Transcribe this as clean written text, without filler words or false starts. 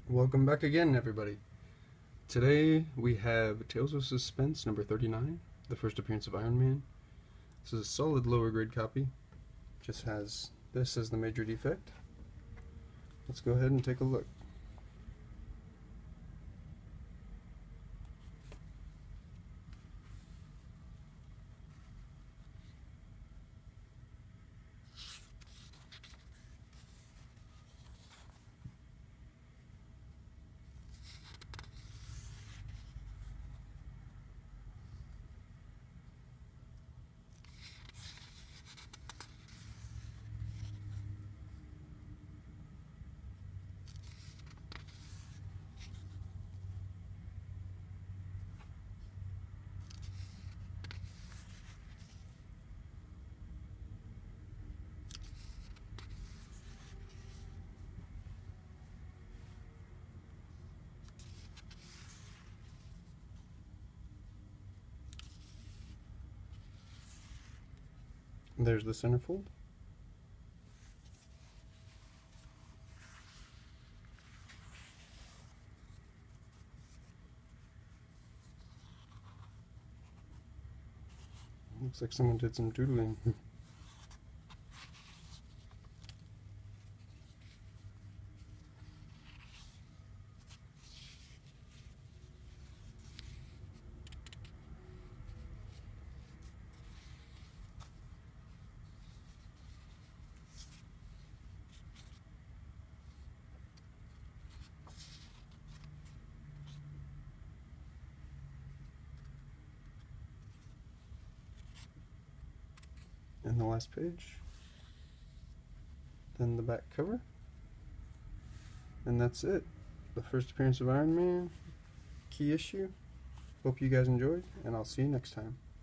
Welcome back again, everybody. Today we have Tales of Suspense number 39, the first appearance of Iron Man. This is a solid lower grade copy. Just has this as the major defect. Let's go ahead and take a look. There's the centerfold. Looks like someone did some doodling. And the last page. Then the back cover. And that's it. The first appearance of Iron Man. Key issue. Hope you guys enjoyed, and I'll see you next time.